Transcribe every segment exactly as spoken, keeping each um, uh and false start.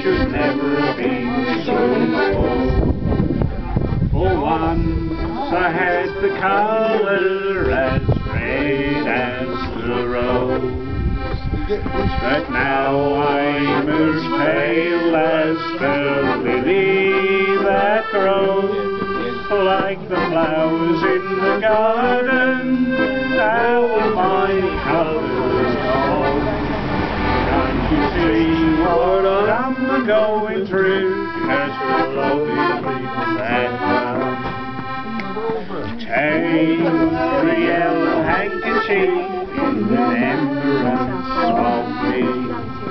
should never have been so poor. For once I had the colour as red as the rose, but now I'm as pale as the lily that grows. Like the flowers in the garden, now are my colours gone. Can't you see what I'm going through, just for loving that one? Take the yellow handkerchief in remembrance of me,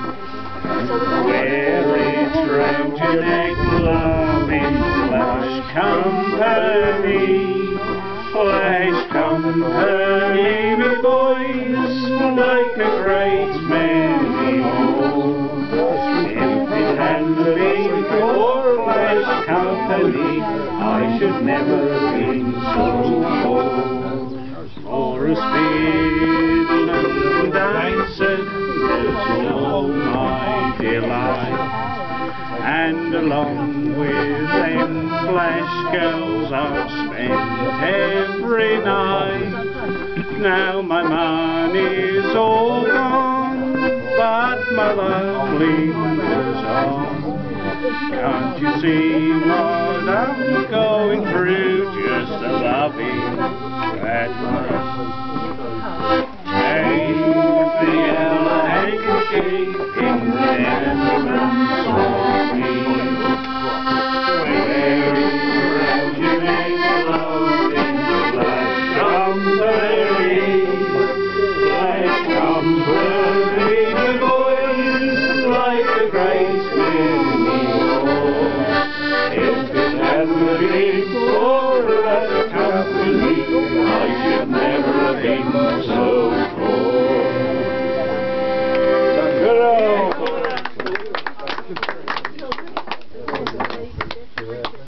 wear it round your neck, love, in flash company. Flash company, me boys, like a great many more. If it hadn't been for flash company, I should never have been so poor. For a spin and dancing is all my delight, and along with them flash girls I've spent every night. Now my money's all gone, but my love lingers on. Can't you see what I'm going through, just a loving that one?